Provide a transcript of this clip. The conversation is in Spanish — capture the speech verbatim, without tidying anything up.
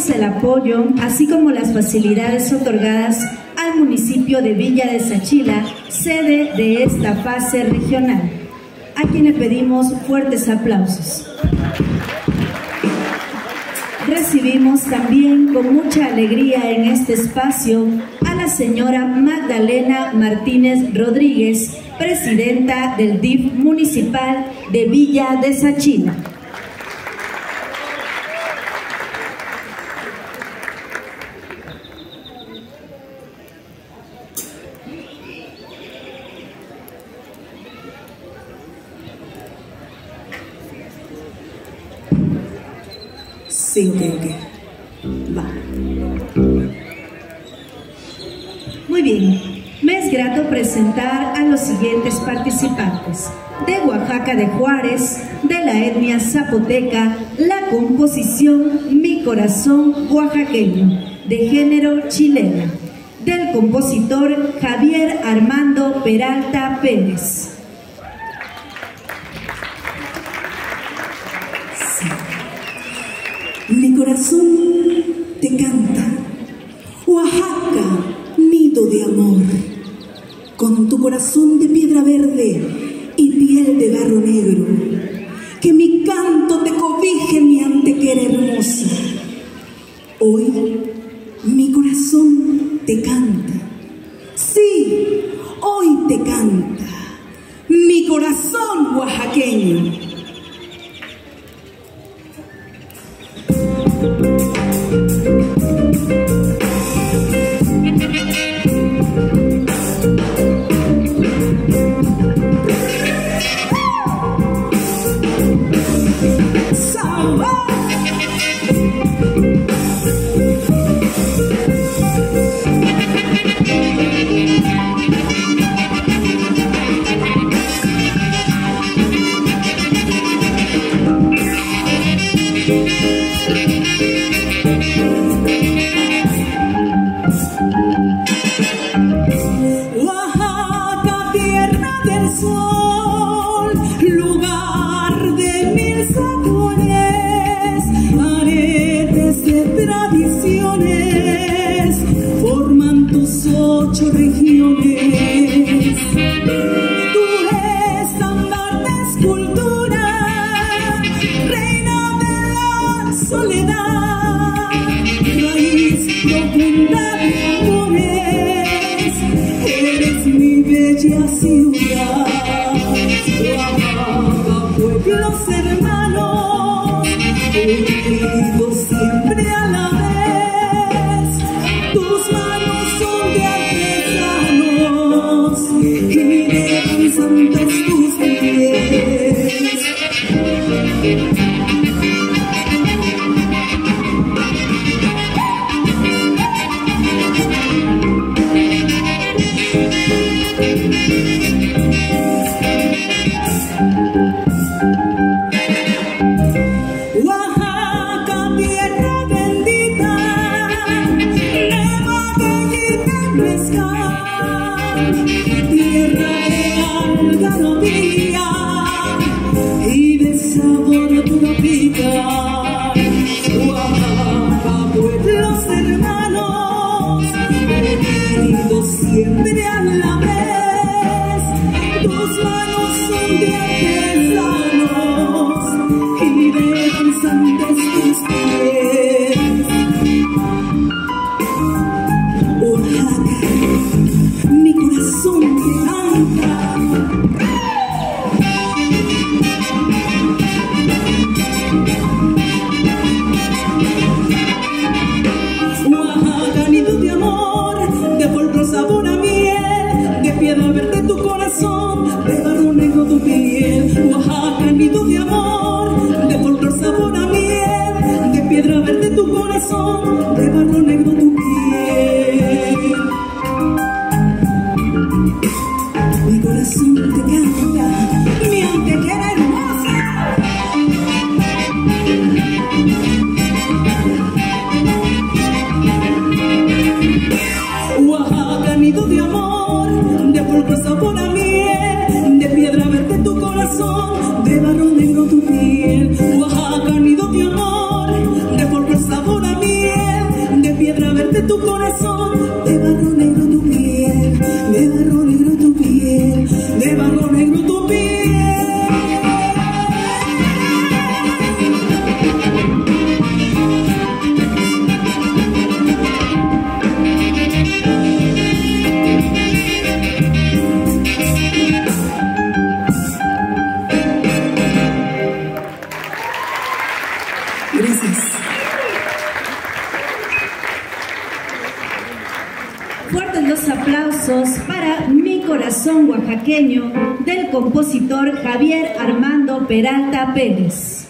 agradecemos el apoyo, así como las facilidades otorgadas al municipio de Villa de Sachila, sede de esta fase regional, a quien le pedimos fuertes aplausos. Recibimos también con mucha alegría en este espacio a la señora Magdalena Martínez Rodríguez, presidenta del D I F municipal de Villa de Sachila. Sin que, que. Va. Muy bien, me es grato presentar a los siguientes participantes. De Oaxaca de Juárez, de la etnia zapoteca, la composición Mi Corazón Oaxaqueño, de género chileno, del compositor Javier Armando Peralta Pérez. Mi corazón te canta, Oaxaca, nido de amor, con tu corazón de piedra verde y piel de barro negro, que mi canto te cobije, mi antequera hermosa. Hoy mi corazón te canta, sí, hoy te canta, mi corazón oaxaqueño. oaxaqueño del compositor Javier Armando Peralta Pérez.